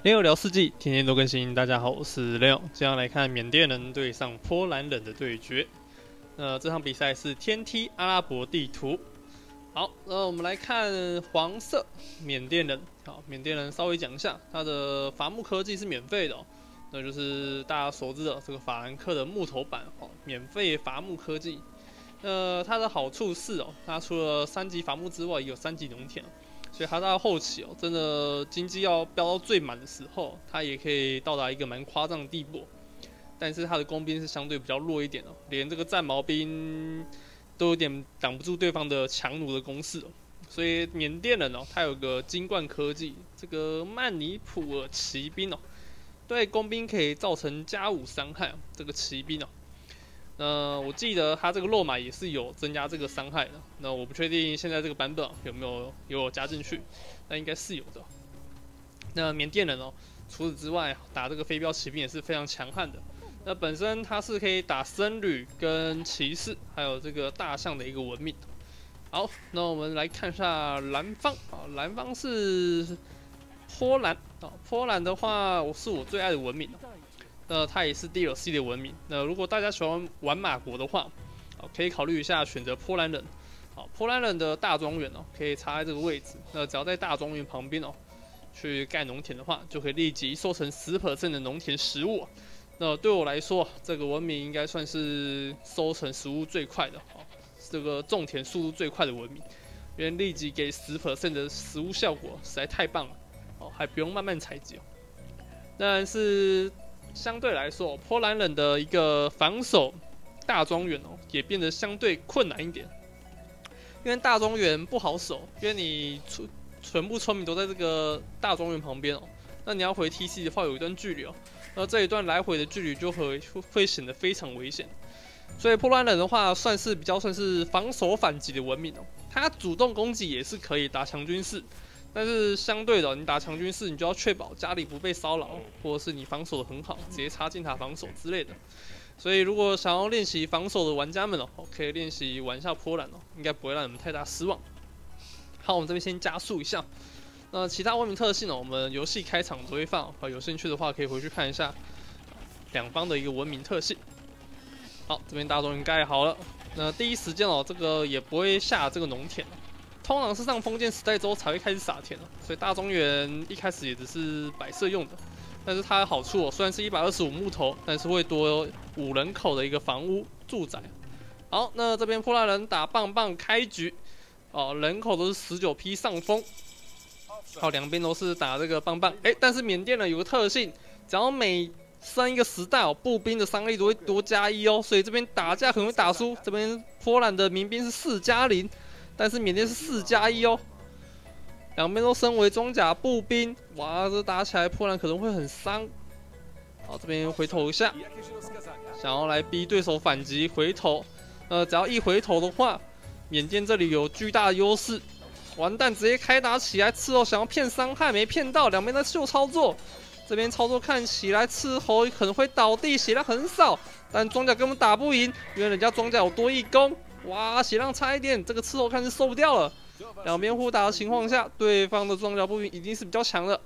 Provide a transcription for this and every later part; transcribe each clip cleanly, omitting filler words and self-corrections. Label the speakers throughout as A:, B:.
A: 雷欧聊世纪，天天都更新。大家好，我是雷欧。接下来看缅甸人对上波兰人的对决。这场比赛是天梯阿拉伯地图。好，我们来看黄色缅甸人。好，缅甸人稍微讲一下，他的伐木科技是免费的那就是大家熟知的这个法兰克的木头版免费伐木科技。它的好处是它除了3级伐木之外，也有3级农田。所以它到后期真的经济要飙到最满的时候，它也可以到达一个蛮夸张的地步。但是它的工兵是相对比较弱一点连这个战矛兵都有点挡不住对方的强弩的攻势所以缅甸人他有个金冠科技，这个曼尼普尔骑兵对工兵可以造成+5伤害这个骑兵我记得它这个肉马也是有增加这个伤害的，那我不确定现在这个版本有没有加进去，但应该是有的。那缅甸人除此之外打这个飞镖骑兵也是非常强悍的。那本身它是可以打僧侣跟骑士，还有这个大象的一个文明。好，那我们来看一下蓝方蓝方是波兰波兰的话是我最爱的文明它也是 DLC 的文明。那如果大家喜欢玩马国的话，可以考虑一下选择波兰人。波兰人的大庄园可以插在这个位置。那只要在大庄园旁边去盖农田的话，就可以立即收成10% 的农田食物。那对我来说，这个文明应该算是收成食物最快的这个种田速度最快的文明，因为立即给10% 的食物效果实在太棒了还不用慢慢采集但是相对来说，波兰人的一个防守大庄园也变得相对困难一点，因为大庄园不好守，因为你全部村民都在这个大庄园旁边那你要回 TC 的话有一段距离那这一段来回的距离就会显得非常危险，所以波兰人的话算是防守反击的文明他主动攻击也是可以打强军事。但是相对的，你打强军事，你就要确保家里不被骚扰，或者是你防守的很好，直接插进塔防守之类的。所以如果想要练习防守的玩家们可以练习玩一下波兰应该不会让你们太大失望。好，我们这边先加速一下。那其他文明特性我们游戏开场都会放，有兴趣的话可以回去看一下两方的一个文明特性。好，这边大庄园盖好了，那第一时间这个也不会下这个农田通常是上封建时代之后才会开始撒田所以大庄园一开始也只是摆设用的。但是它的好处虽然是125木头，但是会多5人口的一个房屋住宅。好，那这边波兰人打棒棒开局人口都是19批上风。好，两边都是打这个棒棒但是缅甸人有个特性，只要每升一个时代步兵的伤害都会多+1所以这边打架可能会打输。这边波兰的民兵是4+0。但是缅甸是4+1两边都身为装甲步兵，哇，这打起来波兰可能会很伤。好，这边回头一下，想要来逼对手反击，回头，只要一回头的话，缅甸这里有巨大的优势。完蛋，直接开打起来，斥候想要骗伤害没骗到，两边在秀操作。这边操作看起来斥候可能会倒地，血量很少，但装甲根本打不赢，因为人家装甲有多1攻。哇，血量差一点，这个斥候看是受不掉了。两边互打的情况下，对方的装甲步兵已经是比较强的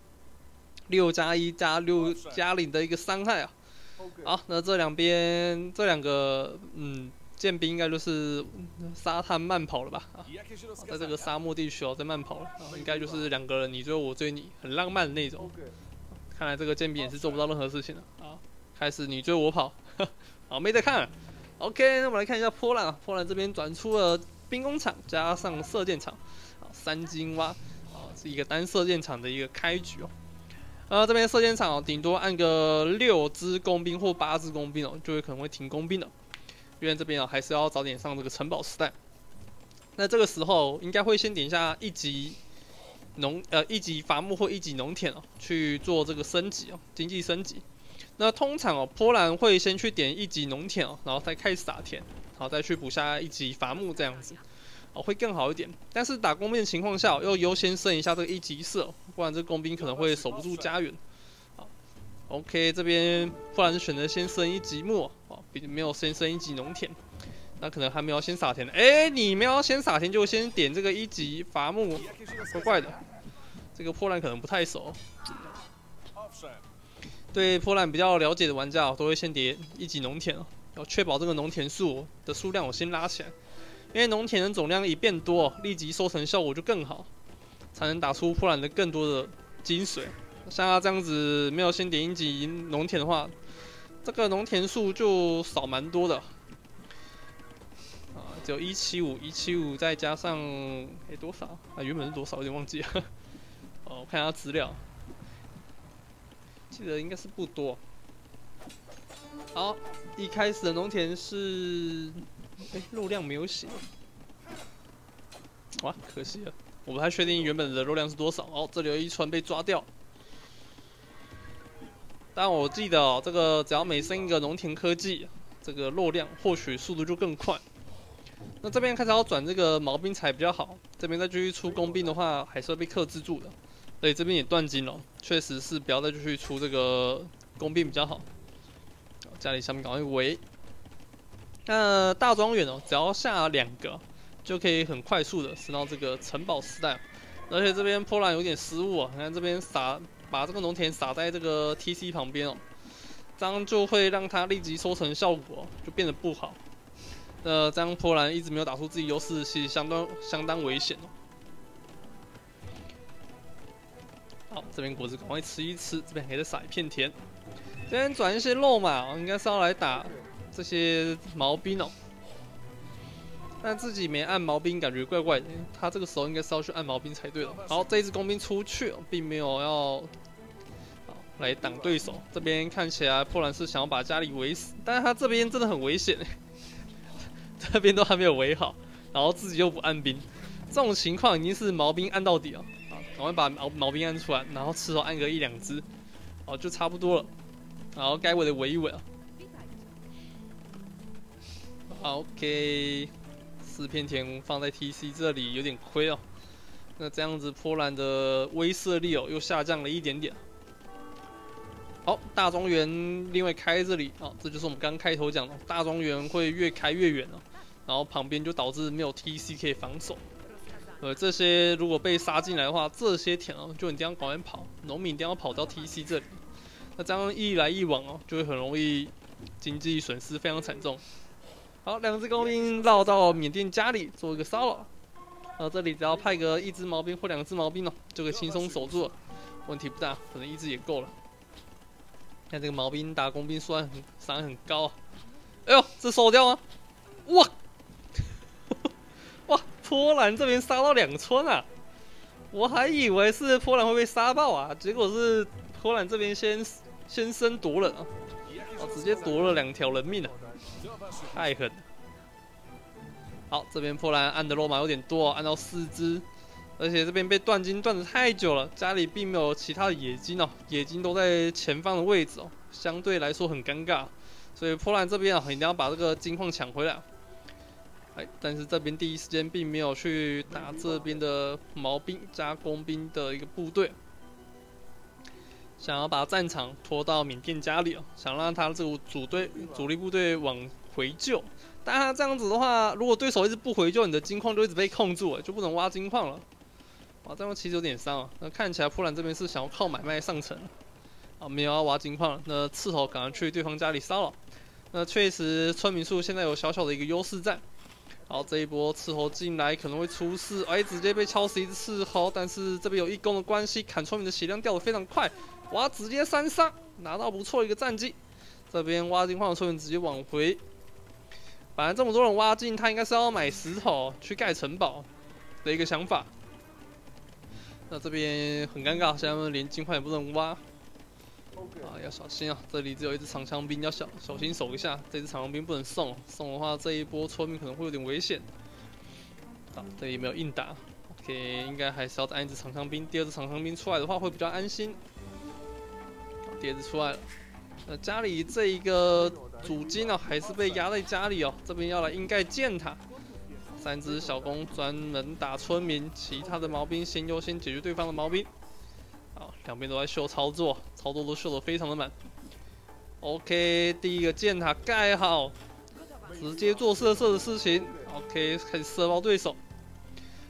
A: ，6+1加6+0的一个伤害好，那这两个剑兵应该就是沙滩慢跑了吧？在这个沙漠地区在慢跑了应该就是2个人你追我追你，很浪漫的那种。看来这个剑兵也是做不到任何事情了开始你追我跑，好，没得看了。OK， 那我们来看一下波兰波兰这边转出了兵工厂加上射箭场，3金蛙是一个单射箭场的一个开局这边射箭场顶多按个6支工兵或8支工兵就会可能会停工兵了，因为这边还是要早点上这个城堡时代。那这个时候应该会先点一下1级伐木或1级农田去做这个升级经济升级。那通常波兰会先去点1级农田然后再开始撒田，然后再去补下1级伐木这样子会更好一点。但是打工兵的情况下要优先升一下这个1级射，不然这工兵可能会守不住家园。OK， 这边波兰是选择先升1级木没有先升1级农田，那可能还没有先撒田的。你没有先撒田就先点这个1级伐木，怪怪的。这个波兰可能不太熟。 对波兰比较了解的玩家都会先叠1级农田哦，要确保这个农田数的数量我先拉起来，因为农田的总量一变多，立即收成效果就更好，才能打出波兰的更多的精髓。像他这样子没有先点1级农田的话，这个农田数就少蛮多的。只有175，175再加上多少？原本是多少？有点忘记了。我看一下资料，记得应该是不多。好，一开始的农田是，肉量没有写，哇，可惜了，我不太确定原本的肉量是多少。这里有一船被抓掉。但我记得这个只要每升一个农田科技，这个肉量获取速度就更快。那这边开始要转这个毛兵才比较好，这边再继续出工兵的话，还是会被克制住的。所以这边也断金了，确实是不要再继续出这个工兵比较好。家里下面赶快围。那大庄园只要下2个，就可以很快速的升到这个城堡时代。而且这边波兰有点失误你看这边把这个农田撒在这个 TC 旁边这样就会让它立即收成效果就变得不好。这样波兰一直没有打出自己优势，其实相当危险好，这边果子赶快吃一吃，这边还得撒一片田。这边转一些肉嘛，应该是要来打这些毛兵但自己没按毛兵，感觉怪怪的。他这个时候应该是要去按毛兵才对了。好，这一支工兵出去并没有要来挡对手。这边看起来波兰是想要把家里围死，但是他这边真的很危险这边都还没有围好，然后自己又不按兵，这种情况已经是毛兵按到底了赶快把毛兵按出来，然后吃头按个1、2只，就差不多了。然后该围的围一围OK， 4片田放在 TC 这里有点亏那这样子波兰的威慑力又下降了一点点。好，大庄园另外开这里这就是我们刚开头讲的，大庄园会越开越远然后旁边就导致没有 TC 可以防守。这些如果被杀进来的话，这些田就一定要赶快跑，农民一定要跑到 TC 这里。那这样一来一往就会很容易经济损失非常惨重。好，2只工兵绕到缅甸家里做一个骚扰。这里只要派个1只毛兵或2只毛兵就可以轻松守住了，问题不大，可能1只也够了。看这个毛兵打工兵伤害很高哎呦，这收掉吗？哇！哇！波兰这边杀到2村我还以为是波兰会被杀爆结果是波兰这边先声夺人直接夺了2条人命太狠了。好，这边波兰按的肉马有点多按到4只，而且这边被断金断得太久了，家里并没有其他的野金野金都在前方的位置相对来说很尴尬，所以波兰这边一定要把这个金矿抢回来。但是这边第一时间并没有去打这边的毛兵加工兵的一个部队，想要把战场拖到缅甸家里想让他这个主力部队往回救。但他这样子的话，如果对手一直不回救，你的金矿就一直被控住就不能挖金矿了。这样其实有点伤那看起来波兰这边是想要靠买卖上层没有要挖金矿了。那刺头赶快去对方家里骚扰。那确实村民数现在有小小的一个优势在。好，这一波刺头进来可能会出事，直接被敲死1只刺头，但是这边有义工的关系，砍村民的血量掉得非常快，哇，直接3杀，拿到不错一个战绩。这边挖金矿的村民直接往回，本来这么多人挖进，他应该是要买石头去盖城堡的一个想法。那这边很尴尬，现在他们连金矿也不能挖。要小心这里只有1只长枪兵，要小心守一下。这只长枪兵不能送的话，这一波村民可能会有点危险。这里没有硬打 ，OK， 应该还是要按1只长枪兵。第2只长枪兵出来的话会比较安心。第2只出来了，那家里这一个主金还是被压在家里这边要来硬盖箭塔。3只小弓专门打村民，其他的毛兵先优先解决对方的毛兵。好，两边都在秀操作都秀得非常的满。OK， 第一个箭塔盖好，直接做射的事情。OK， 开始射爆对手。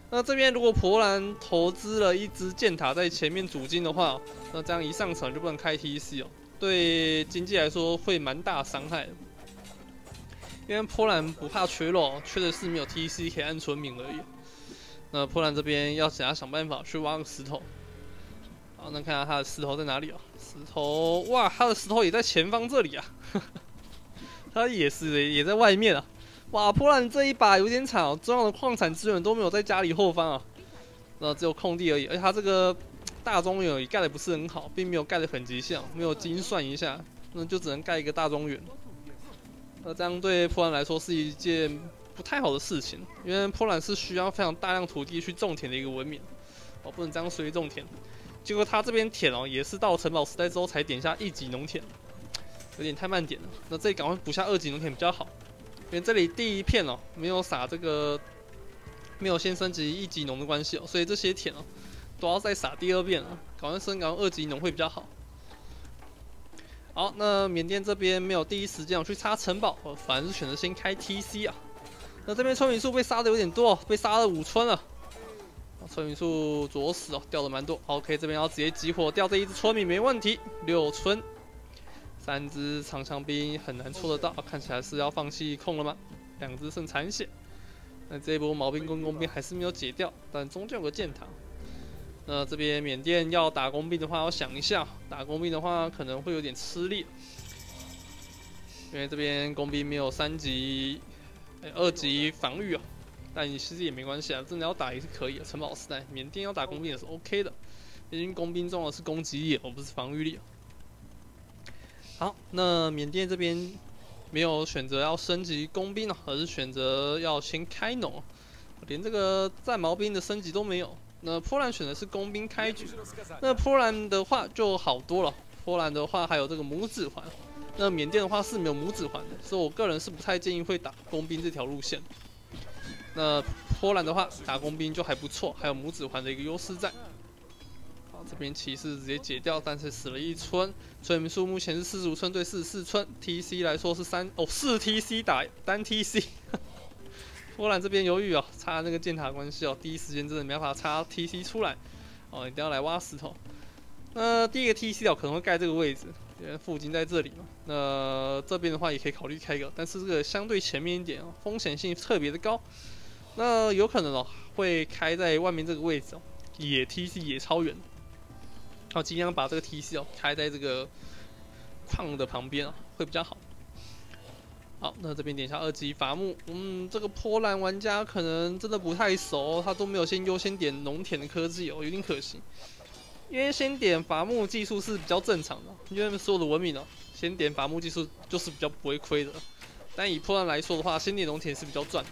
A: 那这边如果波兰投资了一支箭塔在前面主金的话，那这样一上场就不能开 TC 哦，对经济来说会蛮大伤害的。因为波兰不怕缺肉，缺的是没有 TC 可以按村民而已。那波兰这边要想办法去挖个石头。好，那看下他的石头在哪里哦？石头，哇，他的石头也在前方这里啊，他也在外面啊。哇，波兰这一把有点惨哦，重要的矿产资源都没有在家里后方啊，那只有空地而已。而且他这个大庄园也盖的不是很好，并没有盖的很极限，没有精算一下，那就只能盖一个大庄园。那这样对波兰来说是一件不太好的事情，因为波兰是需要非常大量土地去种田的一个文明，哦，不能这样随意种田。结果他这边田哦，也是到城堡时代之后才点下1级农田，有点太慢点了。那这里赶快补下2级农田比较好。因为这里第一片哦没有撒这个，没有先升级1级农的关系哦，所以这些田哦都要再撒第2遍了，赶快升高2级农会比较好。好，那缅甸这边没有第一时间去插城堡，反而是选择先开 TC 啊。那这边村民数被杀的有点多，被杀了5村了，村民数左死哦，掉的蛮多。OK， 这边要直接集火掉这一只村民没问题，6村。3只长枪兵很难戳得到，看起来是要放弃控了吗？2只剩残血。那这一波毛兵跟工兵还是没有解掉，但中间有个箭塔。那这边缅甸要打工兵的话，要想一下，打工兵的话可能会有点吃力，因为这边工兵没有3级、2级防御啊。但其实也没关系啊，真的要打也是可以的。城堡时代，缅甸要打工兵也是 OK 的，毕竟工兵重要的是攻击力，而不是防御力。好，那缅甸这边没有选择要升级工兵，而是选择要先开农，连这个战矛兵的升级都没有。那波兰选的是工兵开局，那波兰的话就好多了。波兰的话还有这个拇指环，那缅甸的话是没有拇指环的，所以我个人是不太建议会打工兵这条路线。那波兰的话打工兵就还不错，还有拇指环的一个优势在。好，这边骑士直接解掉，但是死了1村，村民数目前是45村对44村 ，TC 来说是4 TC 打单 TC。波兰这边犹豫哦，插那个箭塔关系哦，第一时间真的没办法插 TC 出来哦，一定要来挖石头。那第一个 TC 哦可能会盖这个位置，因为附近在这里嘛。那这边的话也可以考虑开一个，但是这个相对前面一点哦，风险性特别的高。那有可能哦会开在外面这个位置哦，也 TC 也超远。好，尽量把这个 TC 哦开在这个矿的旁边啊，会比较好。好，那这边点下2级伐木，这个波兰玩家可能真的不太熟，他都没有先优先点农田的科技哦，有点可惜。因为先点伐木技术是比较正常的，因为所有的文明哦，先点伐木技术就是比较不会亏的。但以波兰来说的话，先点农田是比较赚的，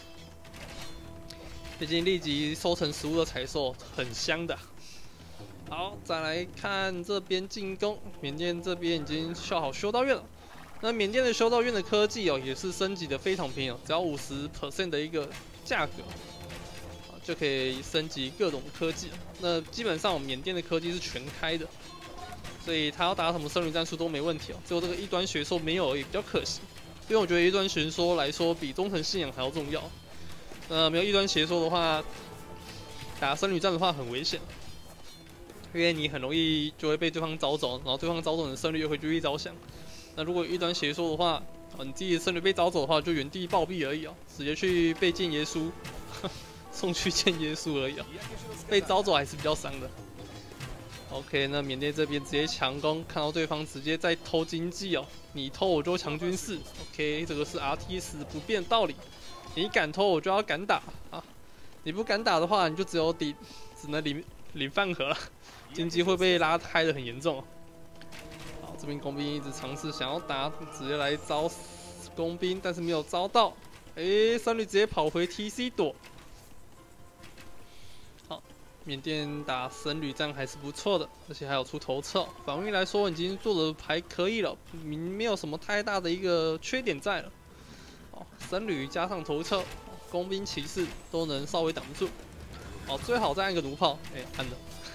A: 毕竟立即收成食物的采收很香的。好，再来看这边进攻，缅甸这边已经修好修道院了。那缅甸的修道院的科技哦，也是升级的非常便宜哦，只要50% 的一个价格，就可以升级各种科技。那基本上缅甸的科技是全开的，所以他要打什么僧侣战术都没问题哦。只有这个异端学说没有而已，比较可惜。因为我觉得异端学说来说比忠诚信仰还要重要。没有异端邪说的话，打僧侣战的话很危险，因为你很容易就会被对方招走，然后对方招走你的僧侣又会继续着想。那如果有异端邪说的话，你自己的僧侣被招走的话，就原地暴毙而已哦，直接去被见耶稣，送去见耶稣而已哦，被招走还是比较伤的。OK， 那缅甸这边直接强攻，看到对方直接在偷经济哦，你偷我就强军事。OK， 这个是 RTS 不变的道理，你敢偷我就要敢打啊，你不敢打的话，你就只能领饭盒了，经济会被拉开的很严重。这边工兵一直尝试想要打，直接来招工兵，但是没有招到。僧侣直接跑回 TC 躲。好，缅甸打僧侣战还是不错的，而且还有出头侧，防御来说已经做的还可以了，没有什么太大的一个缺点在了。僧侣加上头侧，工兵骑士都能稍微挡住。最好再按个弩炮，按了。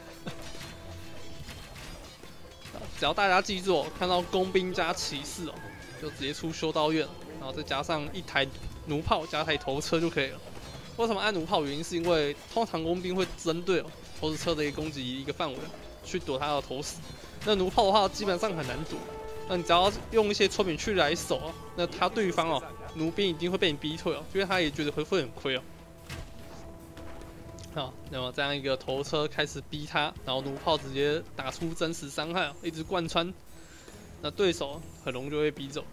A: 只要大家记住看到工兵加骑士就直接出修道院，然后再加上1台弩炮加台头车就可以了。 为什么按弩炮？原因是因为通常工兵会针对投石车的一个攻击一个范围去躲他的投石。那弩炮的话，基本上很难躲。那你只要用一些村民去来守那他对方弩兵一定会被你逼退因为他也觉得会很亏好，那么这样一个头车开始逼他，然后弩炮直接打出真实伤害一直贯穿，那对手很容易就会逼走。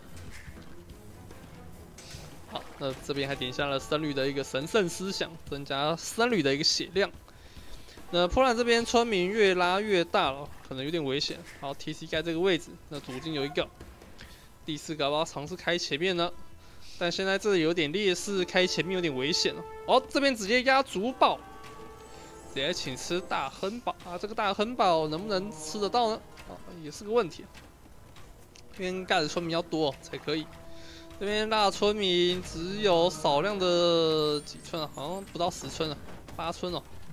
A: 好，那这边还点下了僧侣的一个神圣思想，增加僧侣的一个血量。那波兰这边村民越拉越大了，可能有点危险。好 ，TC 盖这个位置，那途径有一个。第4个要不要尝试开前面呢？但现在这里有点劣势，开前面有点危险哦。这边直接压主堡，直接请吃大亨堡这个大亨堡能不能吃得到呢？也是个问题。这边盖的村民要多才可以。这边大村民只有少量的几寸好像不到10寸8寸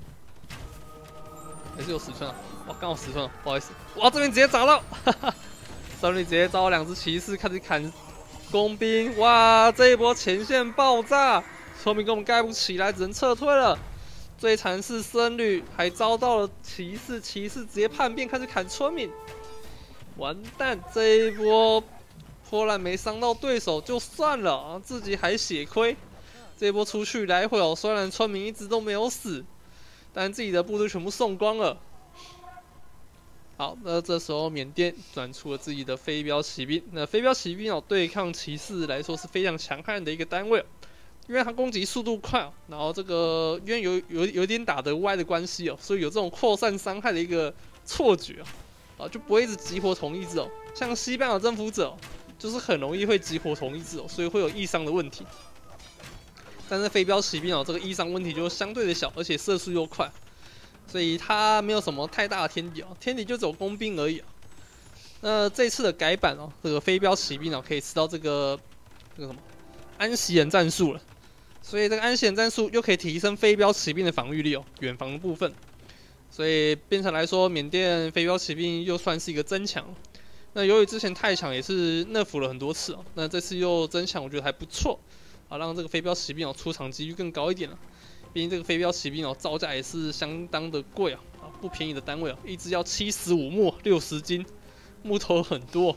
A: 还是有10寸哇，刚好10寸不好意思。哇，这边直接砸到，僧侣直接招2只骑士开始砍工兵，哇，这一波前线爆炸，村民根本盖不起来，只能撤退了。最惨是僧侣还遭到了骑士，骑士直接叛变开始砍村民，完蛋，这一波。波兰没伤到对手就算了自己还血亏。这一波出去来回虽然村民一直都没有死，但自己的部队全部送光了。好，那这时候缅甸转出了自己的飞镖骑兵。那飞镖骑兵对抗骑士来说是非常强悍的一个单位，因为它攻击速度快然后这个因为有点打得歪的关系所以有这种扩散伤害的一个错觉就不会一直激活同一只像西班牙征服者。就是很容易会激活同一只所以会有易伤的问题。但是飞镖骑兵这个易伤问题就相对的小，而且射速又快，所以它没有什么太大的天敌天敌就只有工兵而已那这次的改版这个飞镖骑兵可以吃到这个什么安息人战术了，所以这个安息人战术又可以提升飞镖骑兵的防御力远防的部分，所以变成来说，缅甸飞镖骑兵又算是一个增强。那由于之前太强也是nerf了很多次那这次又增强，我觉得还不错让这个飞镖骑兵出场几率更高一点了。毕竟这个飞镖骑兵造价也是相当的贵不便宜的单位一只要75墨60斤，木头很多。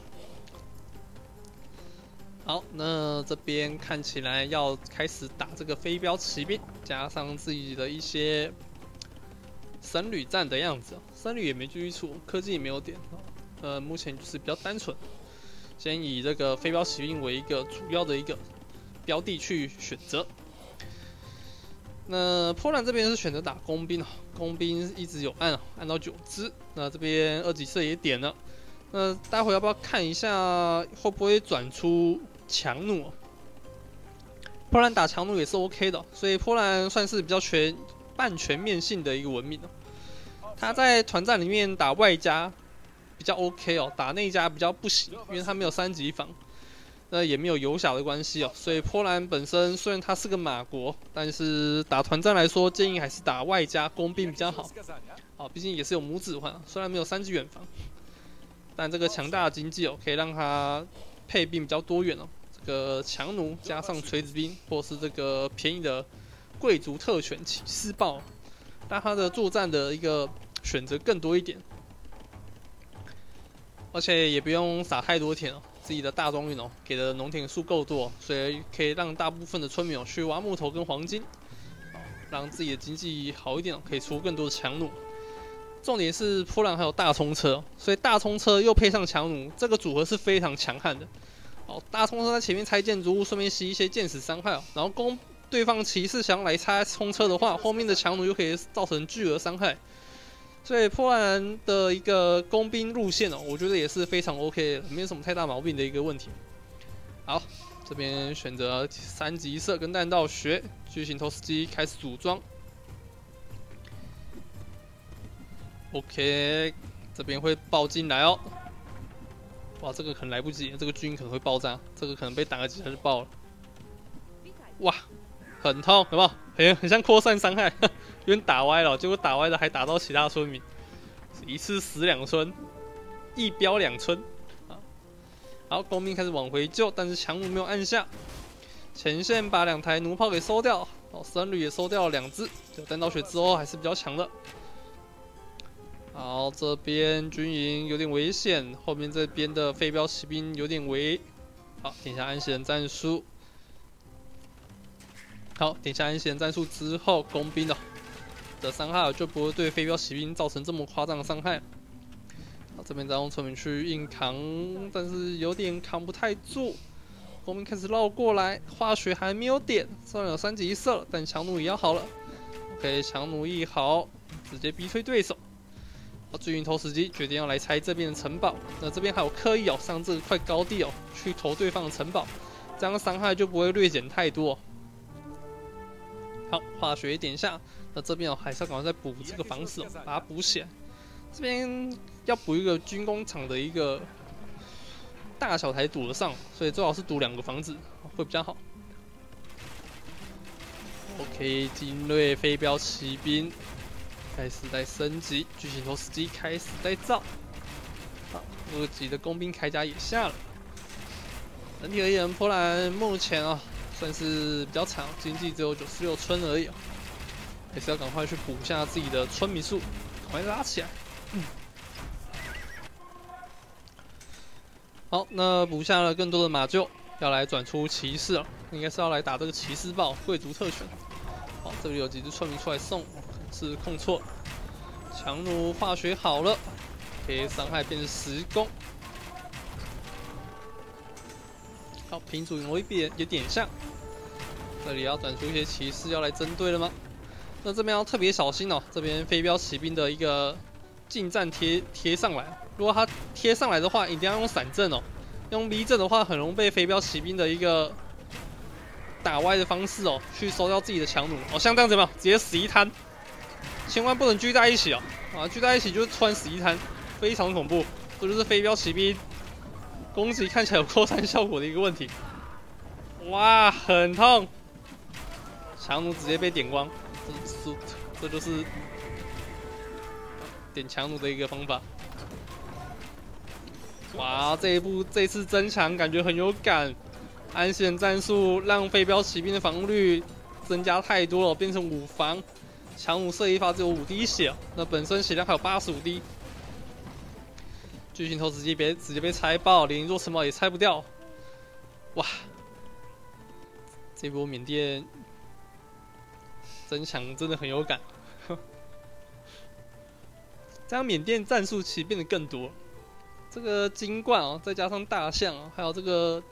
A: 好，那这边看起来要开始打这个飞镖骑兵，加上自己的一些僧侣战的样子僧侣也没继续出，科技也没有点目前就是比较单纯，先以这个飞镖骑兵为一个主要的一个标的去选择。那波兰这边是选择打工兵工兵一直有按到9只。那这边2级射也点了，那待会要不要看一下会不会转出强弩波兰打强弩也是 OK 的，所以波兰算是比较半全面性的一个文明他在团战里面打外加。比较 OK 打内加比较不行，因为它没有3级防，那也没有游侠的关系所以波兰本身虽然它是个马国，但是打团战来说，建议还是打外加工兵比较好。毕竟也是有母指环，虽然没有3级远防，但这个强大的经济可以让它配兵比较多元这个强弩加上锤子兵，或是这个便宜的贵族特权骑士豹，让它的作战的一个选择更多一点。而且也不用撒太多田自己的大庄园给的农田数够多，所以可以让大部分的村民去挖木头跟黄金，让自己的经济好一点可以出更多的强弩。重点是波兰还有大冲车，所以大冲车又配上强弩，这个组合是非常强悍的。大冲车在前面拆建筑物，顺便吸一些箭矢伤害然后攻对方骑士想要来拆冲车的话，后面的强弩又可以造成巨额伤害。所以波兰的一个工兵路线我觉得也是非常 OK 的，没有什么太大毛病的一个问题。好，这边选择3级射跟弹道学，巨型投石机开始组装。OK， 这边会爆进来哇，这个可能来不及，这个军可能会爆炸，这个可能被打个几下就爆了。哇，很痛，有没有？很像扩散伤害。有点打歪了，结果打歪了还打到其他村民，一次死2村，一标2村。好，工兵开始往回救，但是强弩没有按下，前线把2台弩炮给收掉。 好，僧侣也收掉了2只，有弹道学之后还是比较强的。好，这边军营有点危险，后面这边的飞镖骑兵有点危。好，点下安息人战术。好，点下安息人战术之后，工兵的伤害就不会对飞镖骑兵造成这么夸张的伤害。好，这边再用村民去硬扛，但是有点扛不太住。工兵开始绕过来，化学还没有点，虽然有3级1射，但强弩也要好了。OK， 强弩一好，直接逼退对手。好，巨云投石机决定要来拆这边的城堡。那这边还有刻意上这块高地去投对方的城堡，这样伤害就不会略减太多。好，化学点下，那这边还是要赶快再补这个房子把它补起来。这边要补一个军工厂的一个大小才堵得上，所以最好是堵2个房子会比较好。OK， 精锐飞镖骑兵开始在升级，巨型投石机开始在造。好，2级的工兵铠甲也下了。整体而言，波兰目前算是比较长，经济只有96村而已还是要赶快去补下自己的村民数，赶快拉起来。好，那补下了更多的马厩，要来转出骑士了，应该是要来打这个骑士豹贵族特权。好，这里有几只村民出来送，是控错。强弩化学好了，可以伤害变成10攻。好，平主营也点下，这里要转出一些骑士要来针对了吗？那这边要特别小心这边飞镖骑兵的一个近战贴上来，如果他贴上来的话，一定要用闪阵用 V 阵的话，很容易被飞镖骑兵的一个打歪的方式去收掉自己的强弩像这样子有没有？直接死一滩，千万不能聚在一起聚在一起就是突然死一滩，非常恐怖。这就是飞镖骑兵攻击看起来有扩散效果的一个问题。哇，很痛，强弩直接被点光，这就是点强弩的一个方法。哇，这次增强感觉很有感，安息人战术让飞镖骑兵的防御率增加太多了，变成5防。强弩射一发只有5滴血，那本身血量还有85滴。巨型投石机直接被拆爆，连一座城堡也拆不掉。哇，这波缅甸增强真的很有感。这样缅甸战术其实变得更多。这个金冠再加上大象还有这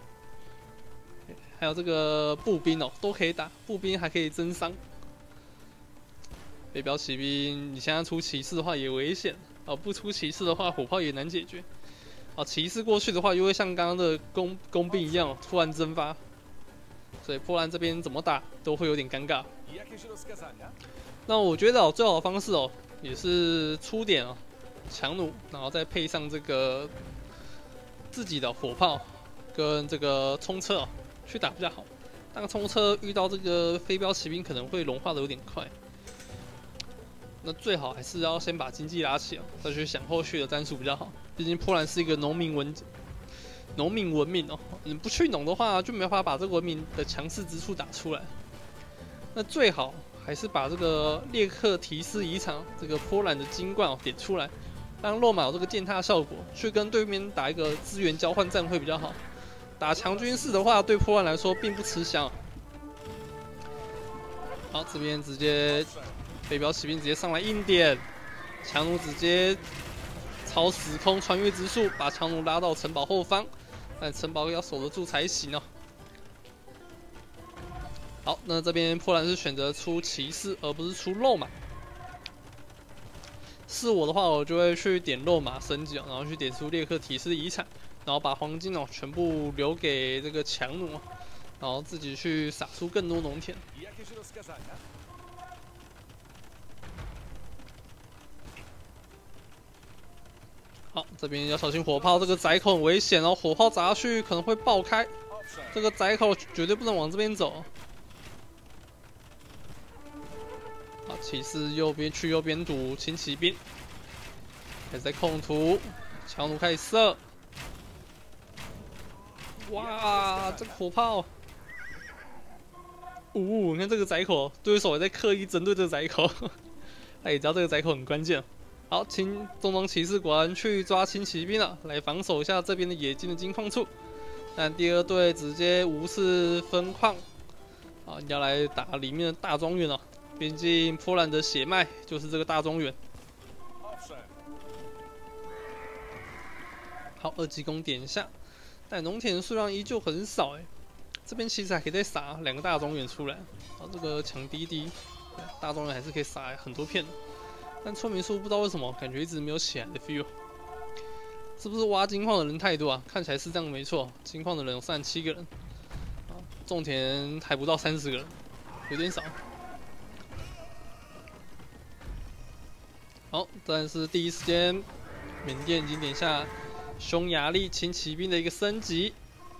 A: 个步兵都可以打，步兵还可以增伤。飞镖骑兵，你现在出骑士的话也危险不出骑士的话，火炮也难解决。骑士过去的话，又会像刚刚的工兵一样突然蒸发，所以波兰这边怎么打都会有点尴尬。那我觉得最好的方式也是出点强弩，然后再配上这个自己的火炮跟这个冲车去打比较好。但冲车遇到这个飞镖骑兵可能会融化的有点快。那最好还是要先把经济拉起再去想后续的战术比较好。毕竟波兰是一个农民文明你不去农的话，就没办法把这个文明的强势之处打出来。那最好还是把这个列克提斯遗产这个波兰的金冠点出来，让罗马有这个践踏效果，去跟对面打一个资源交换战会比较好。打强军事的话，对波兰来说并不吃香。好，这边直接飞镖骑兵直接上来硬点，强弩直接超时空穿越之术，把强弩拉到城堡后方，但城堡要守得住才行好，那这边波兰是选择出骑士，而不是出肉马。是我的话，我就会去点肉马升级然后去点出列克提斯遗产，然后把黄金全部留给这个强弩然后自己去撒出更多农田。好，这边要小心火炮，这个窄口很危险火炮砸下去可能会爆开，这个窄口绝对不能往这边走。好，骑士右边堵轻骑兵，开始在控图，强弩开始射。哇，这个火炮！ 你看这个窄口，对手也在刻意针对这个窄口，他也知道这个窄口很关键。好，重装骑士果然去抓轻骑兵了，来防守一下这边的野金的金矿处。但第二队直接无视分矿，啊，要来打里面的大庄园了。毕竟波兰的血脉就是这个大庄园。好，2级攻点下，但农田数量依旧很少这边其实还可以再撒2个大庄园出来。好，这个强滴滴，大庄园还是可以撒很多片的。但村民数不知道为什么感觉一直没有起来的 feel。是不是挖金矿的人太多啊？看起来是这样没错，金矿的人有37个人，种田还不到30个人，有点少。好，但是第一时间，缅甸已经点下匈牙利轻骑兵的一个升级。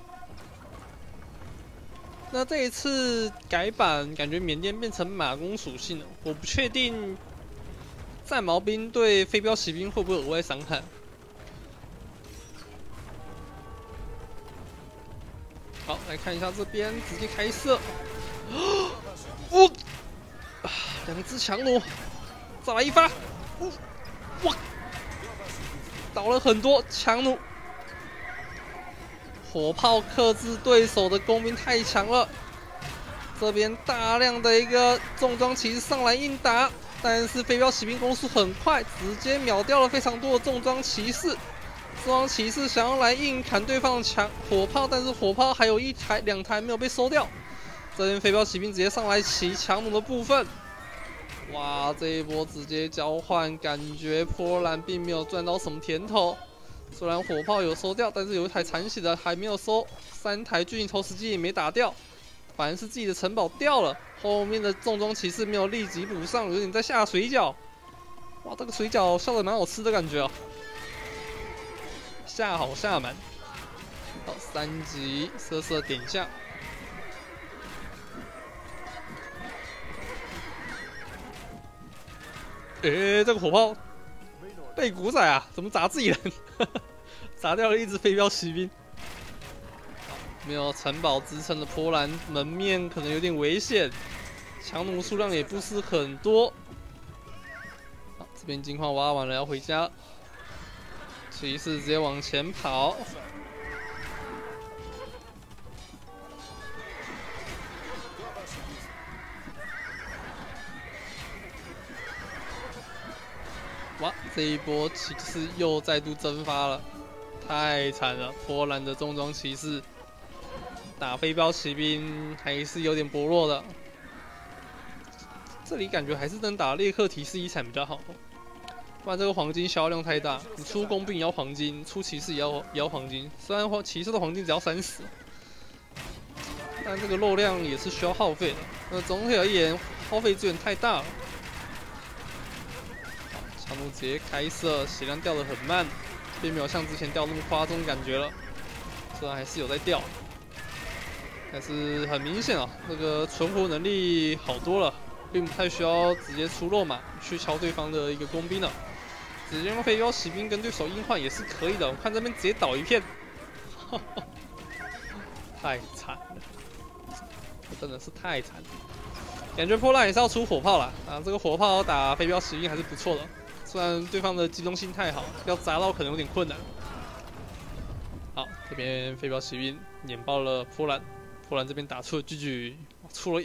A: 那这一次改版，感觉缅甸变成马弓属性了，我不确定战矛兵对飞镖骑兵会不会额外伤害。好，来看一下这边，直接开射。哦，2只强弩，再来一发。哇，倒了很多强弩。火炮克制对手的工兵太强了，这边大量的一个重装骑士上来硬打，但是飞镖骑兵攻速很快，直接秒掉了非常多的重装骑士。重装骑士想要来硬砍对方的火炮，但是火炮还有2台没有被收掉。这边飞镖骑兵直接上来骑强弩的部分，哇，这一波直接交换，感觉波兰并没有赚到什么甜头。虽然火炮有收掉，但是有一台残血的还没有收，3台巨型投石机也没打掉，反而是自己的城堡掉了。后面的重装骑士没有立即补上，有点在下水饺。哇，这个水饺笑得蛮好吃的感觉啊！下好下满，好3级射点下。这个火炮被古仔啊，怎么砸自己人？砸掉了一只飞镖骑兵。没有城堡支撑的波兰门面可能有点危险，强弩数量也不是很多。好，这边金矿挖完了，要回家。骑士直接往前跑。哇，这一波骑士又再度蒸发了，太惨了！波兰的重装骑士打飞镖骑兵还是有点薄弱的。这里感觉还是能打列克提示遗产比较好。不然这个黄金消耗量太大，你出工兵也要黄金，出骑士也要黄金。虽然骑士的黄金只要30，但这个肉量也是需要耗费的。总体而言，耗费资源太大了。强弩直接开射，血量掉得很慢，并没有像之前掉那么夸张感觉了。虽然还是有在掉，但是很明显啊，那个存活能力好多了，并不太需要直接出肉马去敲对方的一个工兵了。直接用飞镖骑兵跟对手硬换也是可以的。我看这边直接倒一片，太惨了，真的是太惨了。感觉波兰也是要出火炮啦，这个火炮打飞镖骑兵还是不错的。虽然对方的机动性太好，要砸到可能有点困难。好，这边飞镖骑兵碾爆了波兰，波兰这边打出了GG，出了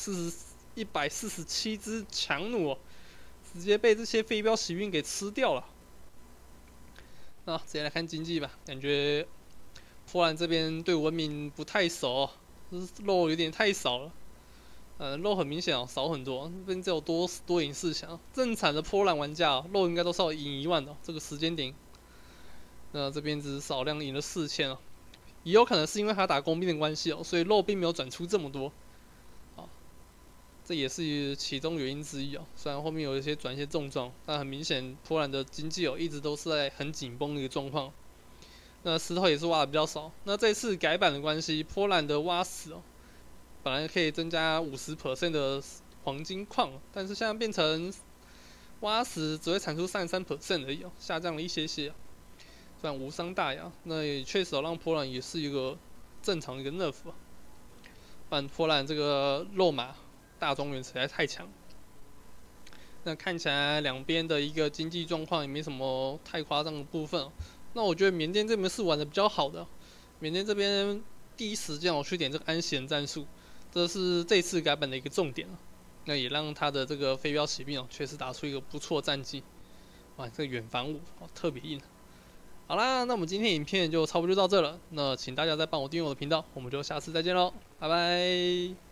A: 147只强弩。直接被这些飞镖骑兵给吃掉了。那直接来看经济吧，感觉波兰这边对文明不太熟，肉有点太少了。肉很明显哦，少很多。这边只有多赢4强，正常的波兰玩家肉应该都是要赢1万的。这个时间点，那这边只是少量赢了4000哦，也有可能是因为他打工兵的关系哦，所以肉并没有转出这么多。这也是其中原因之一哦。虽然后面有一些转一些重装，但很明显波兰的经济一直都是在很紧绷的一个状况。那石头也是挖的比较少。那这次改版的关系，波兰的挖石本来可以增加50% 的黄金矿，但是现在变成挖石只会产出33% 而已下降了一些。虽然无伤大雅，那也确实让波兰也是一个正常的一个 nerf。 不然波兰这个肉马大庄园实在太强。那看起来两边的一个经济状况也没什么太夸张的部分。那我觉得缅甸这边是玩的比较好的。缅甸这边第一时间我去点这个安贤战术，这是这次改版的一个重点。那也让他的这个飞镖骑兵确实打出一个不错战绩。哇，这个远防武特别硬。好啦，那我们今天影片就差不多就到这了。那请大家再帮我订阅我的频道，我们就下次再见喽，拜拜。